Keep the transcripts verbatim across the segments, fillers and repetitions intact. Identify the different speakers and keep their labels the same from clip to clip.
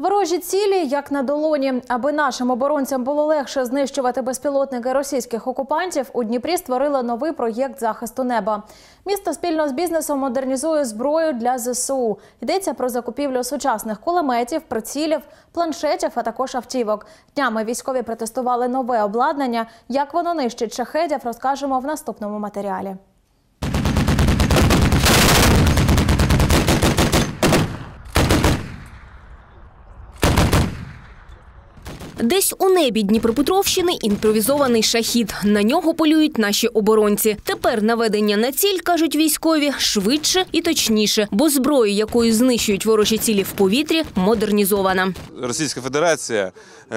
Speaker 1: Ворожі цілі, як на долоні. Аби нашим оборонцям було легше знищувати безпілотники російських окупантів, у Дніпрі створили новий проєкт захисту неба. Місто спільно з бізнесом модернізує зброю для зе се у. Йдеться про закупівлю сучасних кулеметів, прицілів, планшетів, а також автівок. Днями військові протестували нове обладнання. Як воно нищить шахедів, розкажемо в наступному матеріалі.
Speaker 2: Десь у небі Дніпропетровщини імпровізований шахід. На нього полюють наші оборонці. Тепер наведення на ціль, кажуть військові, швидше і точніше, бо зброя, якою знищують ворожі цілі в повітрі, модернізована.
Speaker 3: Російська Федерація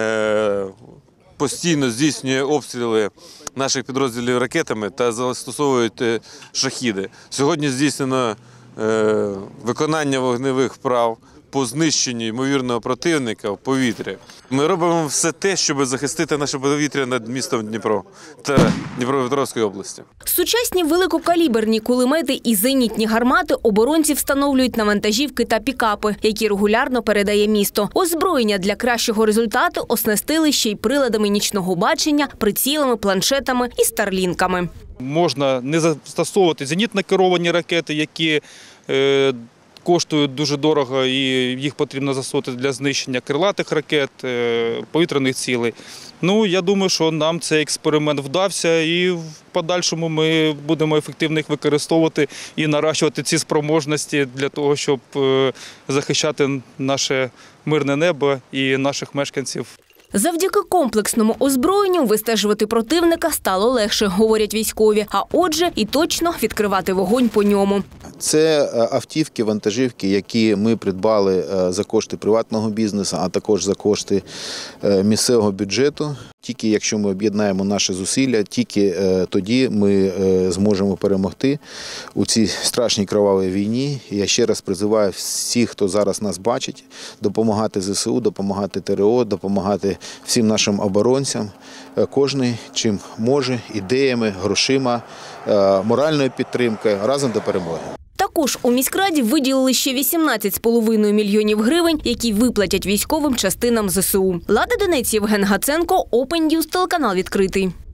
Speaker 3: е, постійно здійснює обстріли наших підрозділів ракетами та застосовують шахіди. Сьогодні здійснено е, виконання вогневих вправ по знищенню ймовірного противника в повітрі. Ми робимо все те, щоб захистити наше повітря над містом Дніпро та Дніпропетровської області.
Speaker 2: Сучасні великокаліберні кулемети і зенітні гармати оборонці встановлюють на вантажівки та пікапи, які регулярно передає місто. Озброєння для кращого результату оснастили ще й приладами нічного бачення, прицілами, планшетами і старлінками.
Speaker 4: Можна не застосовувати зенітно керовані ракети, які е, коштують дуже дорого і їх потрібно застосовувати для знищення крилатих ракет, повітряних цілей. Ну, я думаю, що нам цей експеримент вдався і в подальшому ми будемо ефективно їх використовувати і наращувати ці спроможності для того, щоб захищати наше мирне небо і наших мешканців.
Speaker 2: Завдяки комплексному озброєнню вистежувати противника стало легше, говорять військові, а отже і точно відкривати вогонь по ньому.
Speaker 5: Це автівки, вантажівки, які ми придбали за кошти приватного бізнесу, а також за кошти місцевого бюджету. Тільки якщо ми об'єднаємо наші зусилля, тільки тоді ми зможемо перемогти у цій страшній кровавій війні. Я ще раз призиваю всіх, хто зараз нас бачить, допомагати зе се у, допомагати те ре о, допомагати всім нашим оборонцям. Кожний чим може, ідеями, грошима, моральною підтримкою, разом до перемоги.
Speaker 2: Також у міськраді виділили ще вісімнадцять з половиною мільйонів гривень, які виплатять військовим частинам зе се у. Лада Донець, Євген Гаценко, Open News, телеканал «Відкритий».